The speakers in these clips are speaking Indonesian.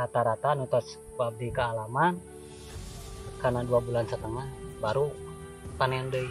rata-rata nutos abdi ke alaman karena 2,5 bulan baru panen deui.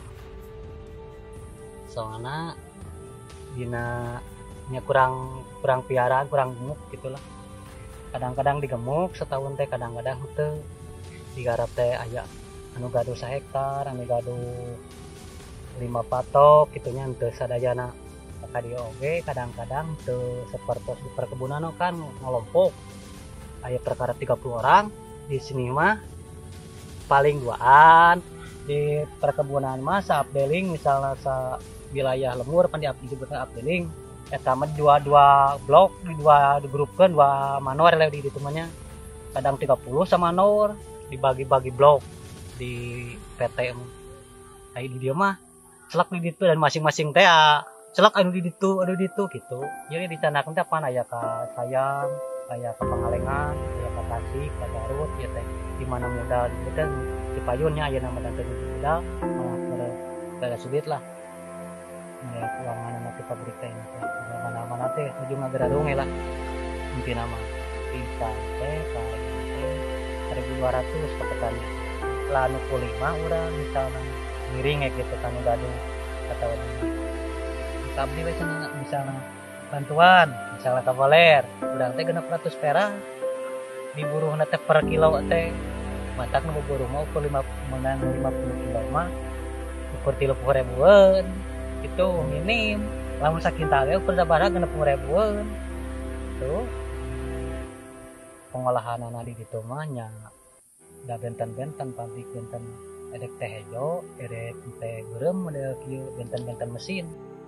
Soalnya dina nya kurang piaraan, kurang gemuk gitulah. Kadang-kadang digemuk setahun teh, kadang-kadang teu. Digarap teh aya anu gaduh 1 hektar, anu gaduh 5 patok gitunya teu sadayana. Maka dia oge kadang-kadang teu sapertos di perkebunan kan ngalompok. Aya perkara 30 orang di sini mah paling 2an. Di perkebunan mah saabdeling misalnya sa wilayah lemur pan disebutna abdeling. Eta mah dua blok di dua digrupkeun, 2 manor di ditu mah nya. Kadang 30 sama manor dibagi-bagi blok di PT mah. Ai di dieu mah celak di ditu dan masing-masing teh celak anu di ditu gitu. Jadi ditanakeun teh pan aya ka Sayang, aya ka Pangalengan, aya ka Tasik, ka Garut ya teh. Di mana modal di teh di payunnya aya nama dan modal agak sulit lah. Ya keuangan nanti pabrik teh mana-mana teh ujung ngageradung lah. Intina mah bisa teh ka 1.200 ka petani. Lah anu 5 urang misalna ngiring gitu kan gaduh kata orang. Abdi we misalna bantuan, misalnya kavaler, urang teh 600 perak. Diburuhna teh per kilo teh. Matak nu buruh mah ukur 50 kilo mah ukur 30.000-an. Itu minim. Lamun sakintal ge ukur sabaraha 60.000-an. Tuh. Pengolahanana di ditu mah nya da benten-benten pabrik benten edek teh hejo, edek teh beureum model kieu benten-benten mesin.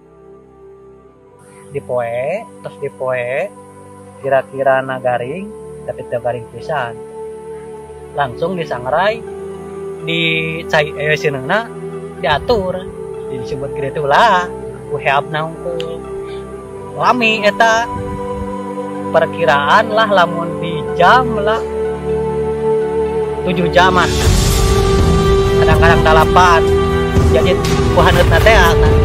Dipoe, terus dipoe kira-kira nagaring tapi teu garing pisan. Langsung disangrai di cai seungeuna diatur disebut gitu lah uheapna unggul lami eta perkiraan lah lamun di jam lah 7 jaman kadang-kadang 8 jadi kuhaneutna teh